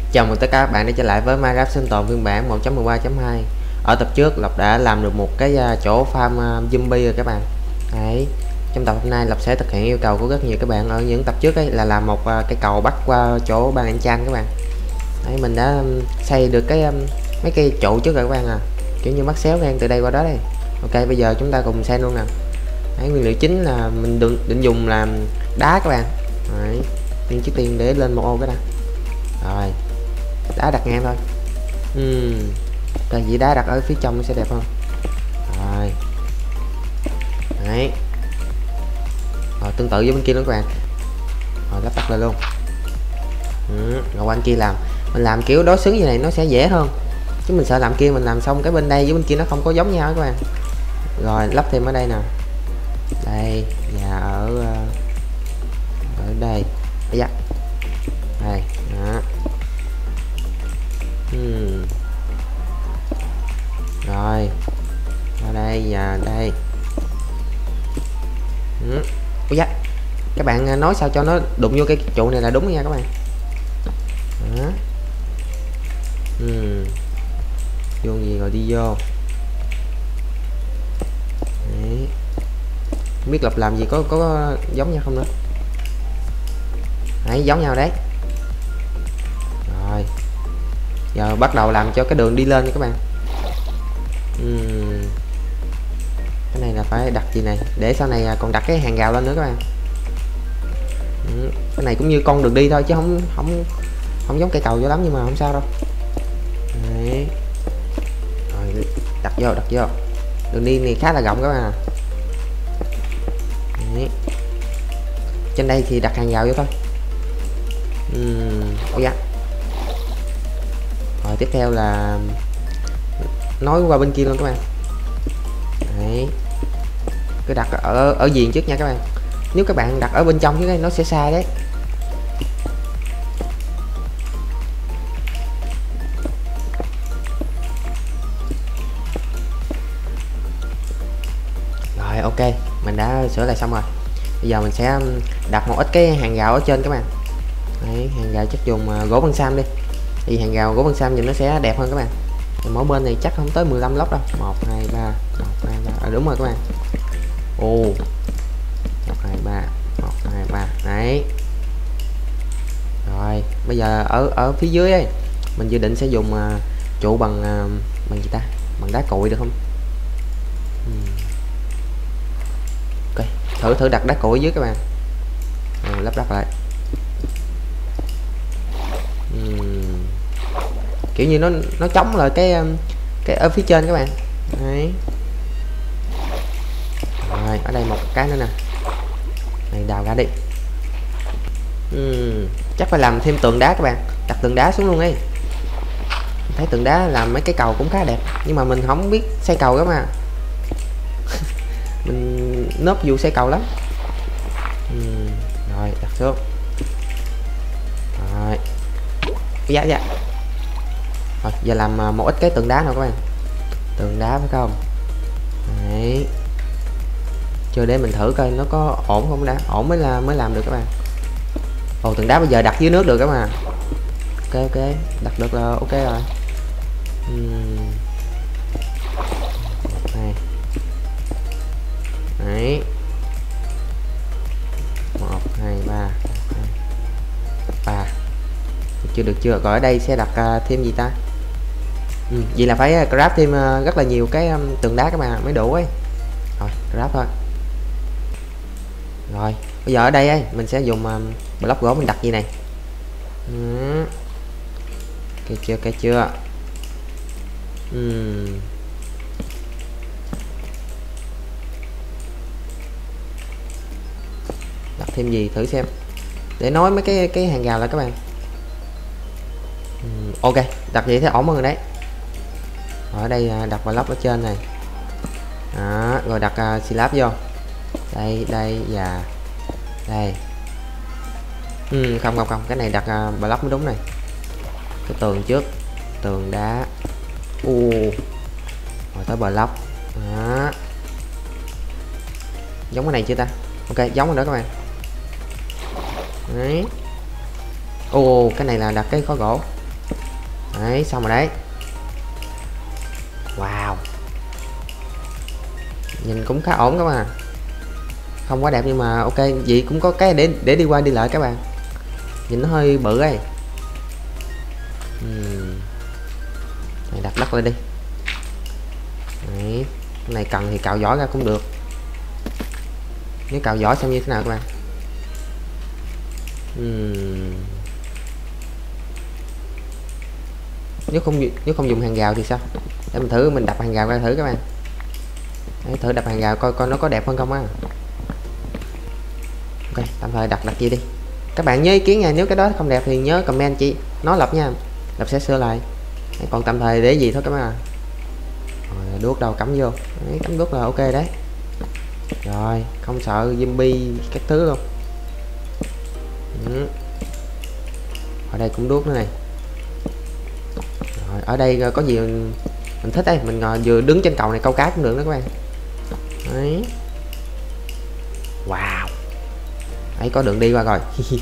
Chào mừng tất cả các bạn đã trở lại với Minecraft sinh tồn phiên bản 1.13.2. Ở tập trước Lộc đã làm được một cái chỗ farm zombie rồi các bạn. Đấy. Trong tập hôm nay Lộc sẽ thực hiện yêu cầu của rất nhiều các bạn ở những tập trước ấy, là làm một cái cầu bắt qua chỗ ban enchant các bạn. Đấy, mình đã xây được cái mấy cây trụ trước rồi các bạn à. Kiểu như mắc xéo ngang từ đây qua đó đây. Ok, bây giờ chúng ta cùng xem luôn nè. Đấy, nguyên liệu chính là mình định dùng làm đá các bạn. Đấy. Nhưng trước tiên để lên một ô cái nè. Rồi, đá đặt ngang thôi. Cái gì đá đặt ở phía trong nó sẽ đẹp hơn. Rồi. Đấy. Rồi, tương tự với bên kia nữa các bạn. Rồi, lắp đặt lên luôn. Rồi anh kia làm, mình làm kiểu đối xứng như này nó sẽ dễ hơn, chứ mình sợ làm kia mình làm xong cái bên đây với bên kia nó không có giống nhau các bạn. Rồi lắp thêm ở đây nè, đây và ở đây, dạ đây đó. Rồi ở đây và đây. Ủa dạ, các bạn nói sao cho nó đụng vô cái trụ này là đúng nha các bạn. Đó. Vô gì rồi đi vô. Đấy. Không biết Lộc làm gì có giống nhau không nữa. Đấy, giống nhau đấy. Rồi giờ bắt đầu làm cho cái đường đi lên nha các bạn. Cái này là phải đặt gì này để sau này còn đặt cái hàng rào lên nữa các bạn. Cái này cũng như con đường đi thôi chứ không giống cây cầu cho lắm, nhưng mà không sao đâu. Đấy. Rồi đặt vô đường đi này khá là rộng các bạn à. Đấy. Trên đây thì đặt hàng rào vô thôi. Ôi dạ. Rồi tiếp theo là nói qua bên kia luôn các bạn. Đấy. Cứ đặt ở viền trước nha các bạn. Nếu các bạn đặt ở bên trong chứ nó sẽ sai đấy. Rồi ok, mình đã sửa lại xong rồi. Bây giờ mình sẽ đặt một ít cái hàng rào ở trên các bạn. Đấy, hàng rào chắc dùng gỗ băng sam đi, thì hàng rào gỗ băng sam nhìn nó sẽ đẹp hơn các bạn. Mỗi bên này chắc không tới 15 lốc đâu. 1 2 3 1 2 3. Đúng rồi các bạn. Ồ. 1 2 3 1 2 3. Đấy. Rồi, bây giờ ở phía dưới ấy, mình dự định sẽ dùng trụ bằng gì ta? Bằng đá cuội được không? Ok, thử đặt đá cuội dưới các bạn. Lắp đặt lại. Kiểu như nó chống lại cái ở phía trên các bạn. Đấy. Rồi ở đây một cái nữa nè, này đào ra đi. Chắc phải làm thêm tường đá các bạn, đặt tường đá xuống luôn ấy. Thấy tường đá làm mấy cái cầu cũng khá đẹp, nhưng mà mình không biết xây cầu đó mà. Mình nớp vụ xây cầu lắm. Rồi đặt xuống. Rồi dạ rồi giờ làm một ít cái tường đá nào các bạn. Tường đá phải không? Đấy. Chưa, để mình thử coi nó có ổn không đã. Ổn mới làm được các bạn. Ồ, tường đá bây giờ đặt dưới nước được các bạn. Ok đặt được là ok rồi. Này. Đấy. 1 2 3 3. Được chưa? Rồi ở đây sẽ đặt thêm gì ta? Vậy là phải craft thêm rất là nhiều cái tường đá các bạn mới đủ ấy. Rồi craft thôi. Rồi bây giờ ở đây ấy, mình sẽ dùng block gỗ mình đặt gì này. Cái chưa đặt thêm gì thử xem để nối mấy cái hàng rào lại các bạn. Ok, đặt vậy thấy ổn hơn rồi đấy. Ở đây đặt block ở trên này. Đó, rồi đặt slab vô đây và đây. Không, cái này đặt block mới đúng này. Cái tường trước, tường đá. Rồi tới block. Đó. Giống cái này chưa ta? Ok, giống rồi đó các bạn. Đấy. Cái này là đặt cái khối gỗ. Đấy, xong rồi đấy. Wow, nhìn cũng khá ổn các bạn. Không quá đẹp nhưng mà ok, vậy cũng có cái để đi qua đi lại các bạn. Nhìn nó hơi bự ấy. Này, đặt đất lên đi. Đấy, cái này cần thì cạo vỏ ra cũng được. Nếu cạo vỏ xem như thế nào các bạn. Nếu không dùng hàng rào thì sao? Để mình thử, mình đập hàng rào ra thử các bạn. Đấy, thử đập hàng rào coi nó có đẹp hơn không á. Ok, tạm thời đặt gì đi. Các bạn nhớ ý kiến nha, nếu cái đó không đẹp thì nhớ comment chị nói Lập nha, Lập sẽ sửa lại. Đấy, còn tạm thời để gì thôi các bạn. Rồi, đuốc đâu cắm vô. Đấy, cắm đuốc là ok đấy. Rồi, không sợ zombie các thứ luôn. Ở đây cũng đuốc nữa này. Rồi, ở đây có gì mình thích đây, mình ngồi vừa đứng trên cầu này câu cá cũng được đó các bạn. Đấy. Wow, ấy có đường đi qua rồi.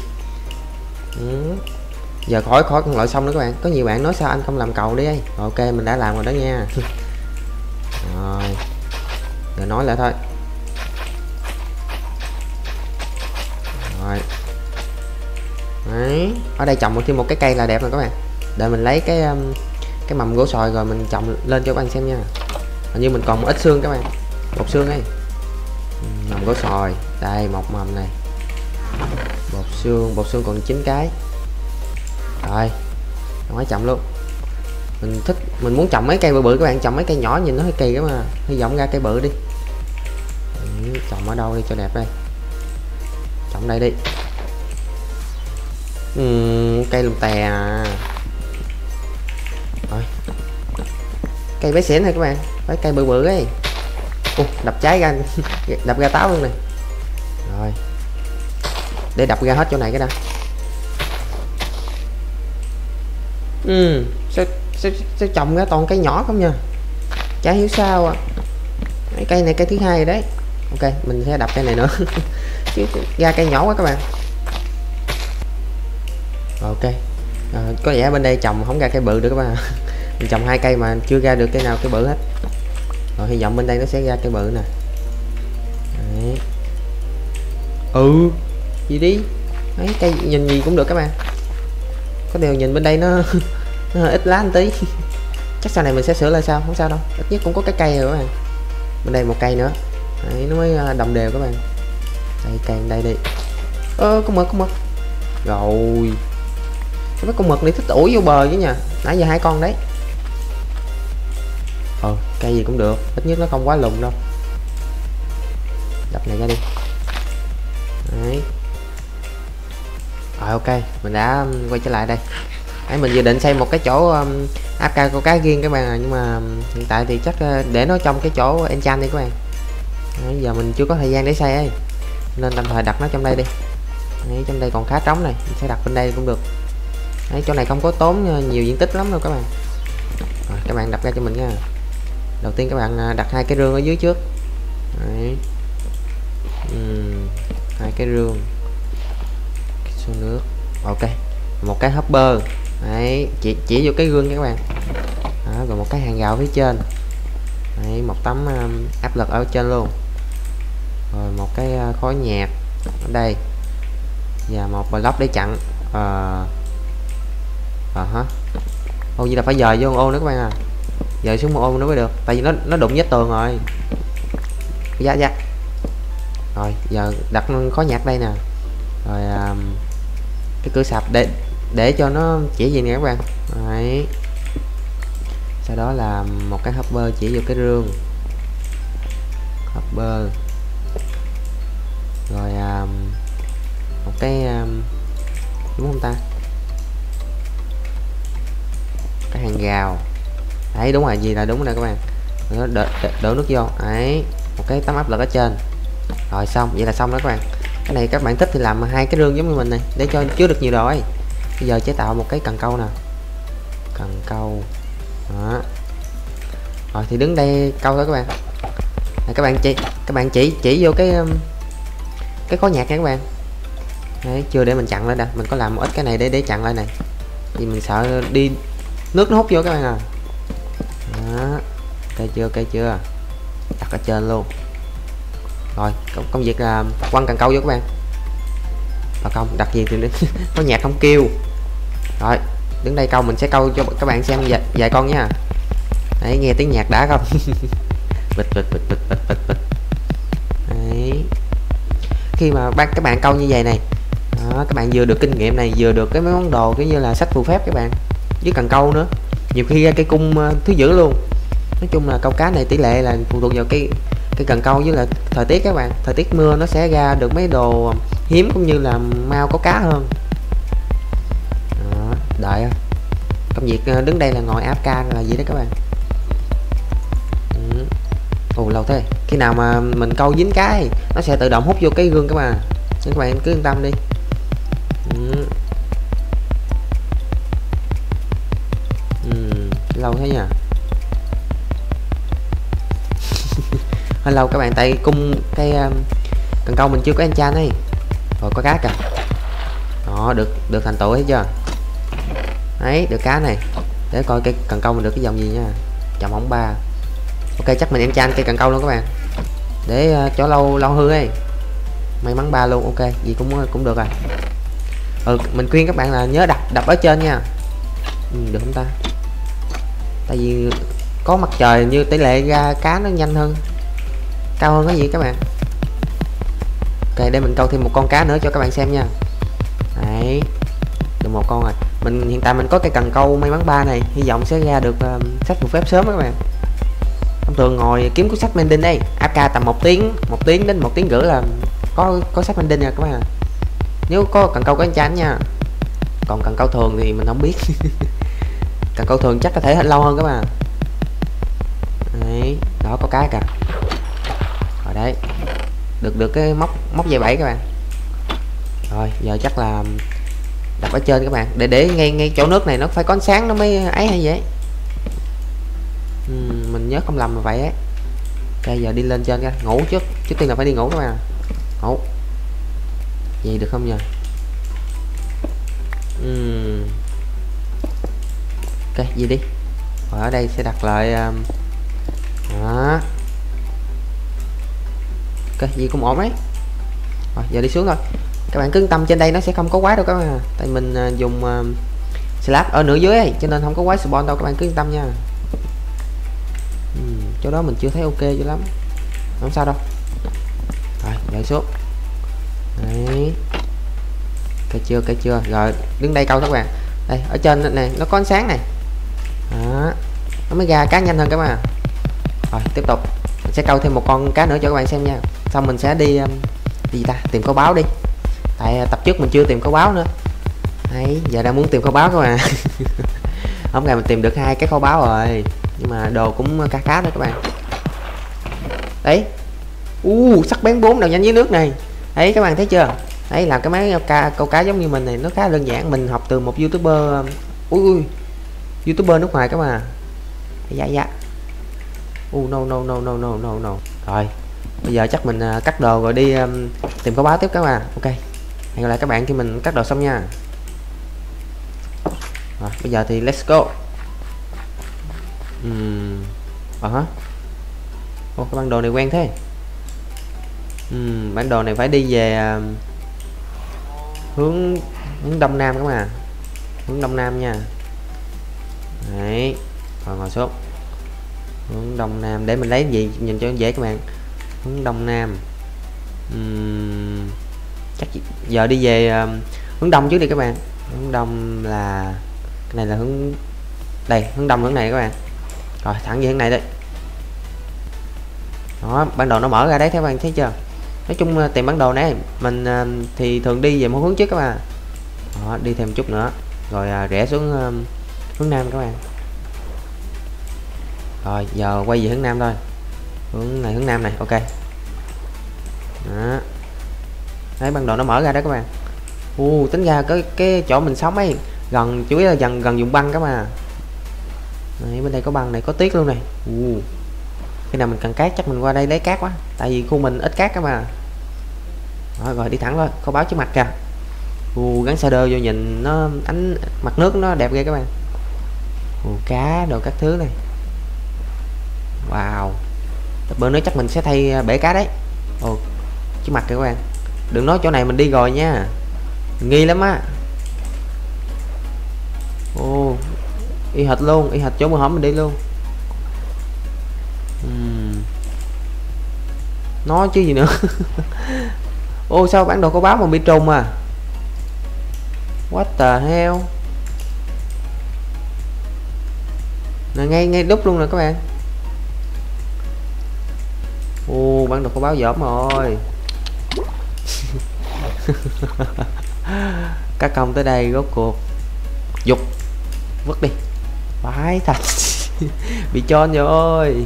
Giờ khỏi con loại xong nữa các bạn. Có nhiều bạn nói sao anh không làm cầu đi ấy. Ok, mình đã làm rồi đó nha. Rồi, giờ nói lại thôi. Rồi. Đấy, ở đây trồng thêm một cái cây là đẹp rồi các bạn. Để mình lấy cái mầm gỗ sồi rồi mình trồng lên cho các bạn xem nha. Hình như mình còn một ít xương các bạn, bột xương ấy. Mầm gỗ sồi đây, một mầm này. Bột xương còn 9 cái. Rồi, nói chậm luôn. Mình muốn trồng mấy cây bự bự các bạn, trồng mấy cây nhỏ nhìn nó hơi kỳ, mà hy vọng ra cây bự đi. Trồng ở đâu đi cho đẹp đây. Trồng đây đi. Cây lùm tè à. Rồi, cây bé xỉn này các bạn, phải cây bự bự ấy. Đập trái ra. Đập ra táo luôn này. Rồi, để đập ra hết chỗ này cái đã. Sao trồng ra toàn cây nhỏ không nha, chả hiểu sao à. Cây này cây thứ hai rồi đấy. Ok, mình sẽ đập cây này nữa. Chứ ra cây nhỏ quá các bạn. Ok, có vẻ bên đây trồng không ra cây bự được các bạn. Mình trồng 2 cây mà chưa ra được cây nào cây bự hết. Rồi, hy vọng bên đây nó sẽ ra cây bự nè. Đấy. Gì đi. Đấy, cây nhìn gì cũng được các bạn. Có điều nhìn bên đây nó hơi ít lá một tí. Chắc sau này mình sẽ sửa lại sao, không sao đâu, ít nhất cũng có cái cây rồi các bạn. Bên đây một cây nữa. Đấy, nó mới đồng đều các bạn. Đây, cây đây đi. Con mực rồi. Mấy con mực này thích ủi vô bờ chứ nha, nãy giờ 2 con đấy. Cây gì cũng được, ít nhất nó không quá lùn đâu. Đập này ra đi. Đấy. Rồi ok, mình đã quay trở lại đây. Đấy, mình dự định xây một cái chỗ áp cao câu cá riêng các bạn à, nhưng mà hiện tại thì chắc để nó trong cái chỗ enchant đi các bạn. Đấy, giờ mình chưa có thời gian để xây ấy, nên tạm thời đặt nó trong đây đi. Đấy, trong đây còn khá trống này, mình sẽ đặt bên đây cũng được. Đấy, chỗ này không có tốn nhiều diện tích lắm đâu các bạn. Rồi, các bạn đập ra cho mình nha. Đầu tiên các bạn đặt 2 cái rương ở dưới trước. Đấy. 2 cái rương, xô nước. Ok, một cái hopper. Đấy, chỉ vô cái gương nha các bạn. Đó, rồi một cái hàng rào phía trên. Đấy, một tấm áp lực ở trên luôn. Rồi một cái khói nhạc ở đây và một block để chặn. Như là phải dời vô ô nữa các bạn à, dời xuống một ô nữa mới được, tại vì nó đụng với tường rồi. Dạ. Rồi giờ đặt khói nhạc đây nè. Rồi cái cửa sạp để cho nó chỉ gì nè các bạn. Đấy. Sau đó là một cái hopper chỉ vô cái rương. Hopper. Rồi một cái đúng không ta, cái hàng rào. Đấy, đúng rồi, gì là đúng rồi các bạn. Đổ nước vô. Đấy, một cái tấm áp lực ở trên. Rồi xong, vậy là xong đó các bạn. Cái này các bạn thích thì làm 2 cái rương giống như mình này để cho chứa được nhiều đồ ấy. Bây giờ chế tạo một cái cần câu nè. Cần câu đó. Rồi thì đứng đây câu thôi các bạn. Này, các bạn chỉ vô cái khói nhạc nha các bạn. Đấy, chưa để mình chặn lên đã, mình có làm một ít cái này để chặn lại này, vì mình sợ đi nước nó hút vô các bạn à. Đó. Cây chưa đặt ở trên luôn. Rồi công việc là quăng cần câu vô các bạn. Và không đặt gì thì có nhạc không kêu. Rồi đứng đây câu, mình sẽ câu cho các bạn xem vài con nha. Đấy, nghe tiếng nhạc đã không? Bịch bịch bịch bịch bịch bịch bịch. Đấy. Khi mà các bạn câu như vậy này đó, các bạn vừa được kinh nghiệm này, vừa được cái mấy món đồ kiểu như là sách phù phép các bạn, với cần câu nữa, nhiều khi ra cây cung thứ dữ luôn. Nói chung là câu cá này tỷ lệ là phụ thuộc vào cái cần câu với là thời tiết các bạn. Thời tiết mưa nó sẽ ra được mấy đồ hiếm cũng như là mau có cá hơn. Đó, đợi công việc đứng đây là ngồi áp ca là gì đó các bạn. Ồ lâu thế, khi nào mà mình câu dính cá thì nó sẽ tự động hút vô cái gương các bạn, nên các bạn cứ yên tâm đi. Lâu thế nhỉ. hơi lâu các bạn, tại cung cái cần câu mình chưa có enchant ấy. Rồi có cá kìa. Đó, được thành tựu hết chưa. Đấy, được cá này. Để coi cái cần câu mình được cái dòng gì nha. Chồng ống 3. Ok, chắc mình enchant cây cần câu luôn các bạn, để cho lâu hư ấy. May mắn 3 luôn. Ok, gì cũng được rồi. Mình khuyên các bạn là nhớ đập ở trên nha. Được không ta? Tại vì có mặt trời như tỷ lệ ra cá nó nhanh hơn, cao hơn cái gì các bạn. Ok, để mình câu thêm một con cá nữa cho các bạn xem nha. Đấy, được một con rồi. Mình hiện tại mình có cây cần câu may mắn 3 này, hy vọng sẽ ra được sách phù phép sớm đó các bạn. Thông thường ngồi kiếm cuốn sách mending đây, AFK tầm 1 tiếng đến 1 tiếng rưỡi là có sách mending rồi các bạn. Nếu có cần câu có enchant nha. Còn cần câu thường thì mình không biết. Cần câu thường chắc có thể lâu hơn các bạn. Đấy, đó có cái kìa. Rồi đấy, được cái móc dây 7 các bạn. Rồi giờ chắc là đập ở trên các bạn, để ngay chỗ nước này nó phải có ánh sáng nó mới ấy hay vậy. Mình nhớ không lầm là vậy ấy. Ok, giờ đi lên trên ra ngủ trước tiên là phải đi ngủ các bạn. Ngủ vậy được không nhờ. Ok, gì đi. Rồi ở đây sẽ đặt lại đó. Ok, gì cũng ổn đấy. Rồi giờ đi xuống thôi. Các bạn cứ yên tâm, trên đây nó sẽ không có quái đâu các bạn. Tại mình dùng slab ở nửa dưới ấy, cho nên không có quái spawn đâu, các bạn cứ yên tâm nha. Chỗ đó mình chưa thấy ok cho lắm, không sao đâu. Rồi nhảy xuống. Đấy, cây chưa. Rồi đứng đây câu các bạn. Đây ở trên này nó có ánh sáng này đó, nó mới ra cá nhanh hơn các bạn. Rồi tiếp tục mình sẽ câu thêm một con cá nữa cho các bạn xem nha. Xong mình sẽ đi gì ta, tìm kho báo đi. Tại tập trước mình chưa tìm kho báo nữa. Đấy, giờ đang muốn tìm kho báo các bạn. Hôm nay mình tìm được 2 cái kho báo rồi, nhưng mà đồ cũng khá đó các bạn. Đấy, sắc bén 4 đầu nhanh dưới nước này. Đấy các bạn thấy chưa. Đấy, làm cái máy câu cá giống như mình này nó khá đơn giản. Mình học từ một youtuber youtuber nước ngoài các bạn. Dạ. No. Rồi bây giờ chắc mình cắt đồ rồi đi tìm kho báo tiếp các bạn. Ok, hẹn gặp lại các bạn khi mình cắt đồ xong nha. Rồi bây giờ thì let's go. Cái bản đồ này quen thế. Bản đồ này phải đi về hướng đông nam các bạn. Hướng đông nam nha. Đấy, rồi ngồi xuống. Hướng đông nam để mình lấy gì nhìn cho dễ các bạn. Hướng đông nam. Chắc giờ đi về hướng đông trước đi các bạn. Hướng đông là cái này là hướng đây, hướng đông hướng này các bạn. Rồi thẳng về hướng này đấy. Đó, bản đồ nó mở ra đấy các bạn thấy chưa. Nói chung tìm bản đồ này mình thì thường đi về một hướng trước các bạn. Đó, đi thêm chút nữa rồi rẽ xuống hướng nam các bạn. Rồi giờ quay về hướng nam thôi. Hướng nam này. Ok đó. Đấy, bản đồ nó mở ra đó các bạn. Tính ra cái chỗ mình sống ấy gần, chủ yếu là gần vùng băng các bạn. Đấy, bên đây có băng này, có tuyết luôn này. Khi nào mình cần cát chắc mình qua đây lấy cát quá, tại vì khu mình ít cát các bạn. Rồi đi thẳng thôi, kho báo trước mặt kìa. Gắn shader vô nhìn nó ánh mặt nước nó đẹp ghê các bạn. Cá đồ các thứ này. Wow, bữa nữa chắc mình sẽ thay bể cá đấy. Chứ mặt kìa các bạn, đừng nói chỗ này mình đi rồi nha, nghi lắm á. Y hệt luôn, y hệt chỗ bữa hổm mình đi luôn. Nói chứ gì nữa. Sao bản đồ có báo mà bị trùng à? What the hell. Nè, ngay đúc luôn rồi các bạn. Bản đồ có báo dởm rồi. Các công tới đây rốt cuộc. Dục vứt đi. Vãi thật. Bị trôn rồi.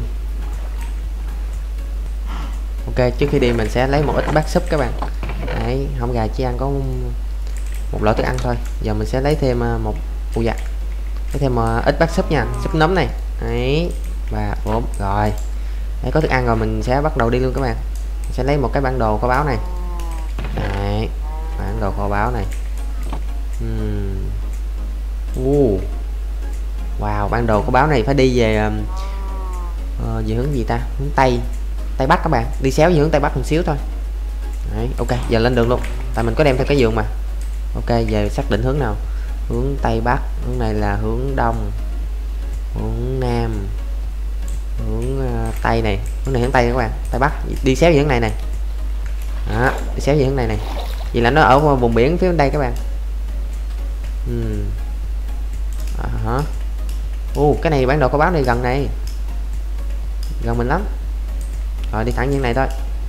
Ok, trước khi đi mình sẽ lấy một ít bát súp các bạn. Đấy, hông gà chỉ ăn có một loại thức ăn thôi. Giờ mình sẽ lấy thêm một lấy thêm ít bát súp nha, súp nấm này. Đấy, 3, 4 rồi. Đấy, có thức ăn rồi mình sẽ bắt đầu đi luôn các bạn. Mình sẽ lấy một cái bản đồ kho báu này. Đấy, bản đồ kho báu này. Wow, bản đồ kho báu này phải đi về về hướng gì ta? Hướng Tây Bắc các bạn, đi xéo về hướng Tây Bắc một xíu thôi. Đấy, ok, giờ lên đường luôn. Tại mình có đem theo cái giường mà. Ok, giờ xác định hướng nào. Hướng Tây Bắc, hướng này là hướng Đông, hướng Nam, hướng Tây này. Hướng này hướng Tây các bạn, Tây Bắc. Đi xéo về hướng này này. Đó, đi xéo về hướng này này. Vì là nó ở vùng biển phía bên đây các bạn. Cái này bản đồ có báo này gần này, gần mình lắm. Rồi đi thẳng như này thôi.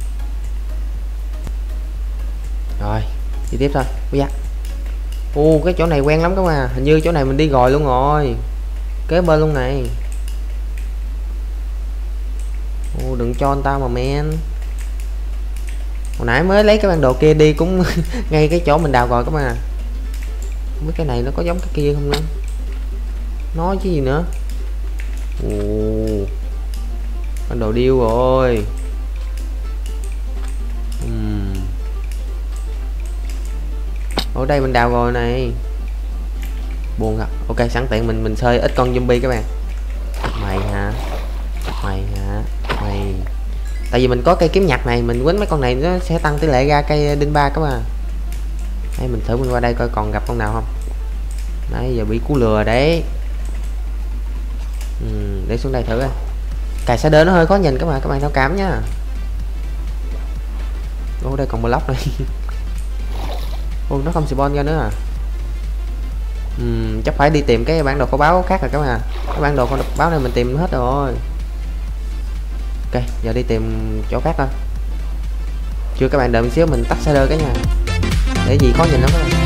Rồi đi tiếp thôi. Cái chỗ này quen lắm các bạn, hình như chỗ này mình đi rồi luôn rồi, kế bên luôn này. Đừng cho anh tao mà men. Hồi nãy mới lấy cái bản đồ kia đi cũng ngay cái chỗ mình đào rồi các bạn. Không biết cái này nó có giống cái kia không nữa, nói chứ gì nữa. Bản đồ điêu rồi. Ở đây mình đào rồi này, buồn thật. Ok, sẵn tiện mình chơi ít con zombie các bạn. Mày hả? Tại vì mình có cây kiếm nhặt này, mình quýnh mấy con này nó sẽ tăng tỷ lệ ra cây đinh 3 các bạn. Đây mình thử mình qua đây coi còn gặp con nào không. Đấy, giờ bị cú lừa đấy. Để xuống đây thử coi. Cài xa đơ nó hơi khó nhìn các bạn thông cảm nhá. Đây còn block này. Nó không spawn ra nữa à. Chắc phải đi tìm cái bản đồ kho báu khác rồi các bạn. Cái bản đồ kho báu này mình tìm hết rồi. Ok, giờ đi tìm chỗ khác thôi. Chưa các bạn, đợi một xíu mình tắt shader cái nha, để gì khó nhìn lắm các bạn.